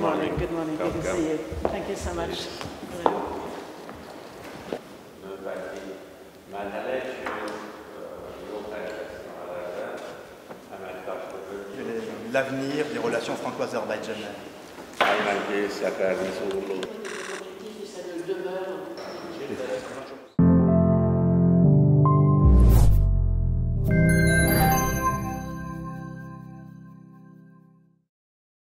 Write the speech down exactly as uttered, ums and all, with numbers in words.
morning. Good morning. Good to Welcome. see you. Thank you so much. L'avenir des relations franco-azerbaïdjanaises. Aynen ki Sakarya Soğulu. L'objectif, ça ne demeure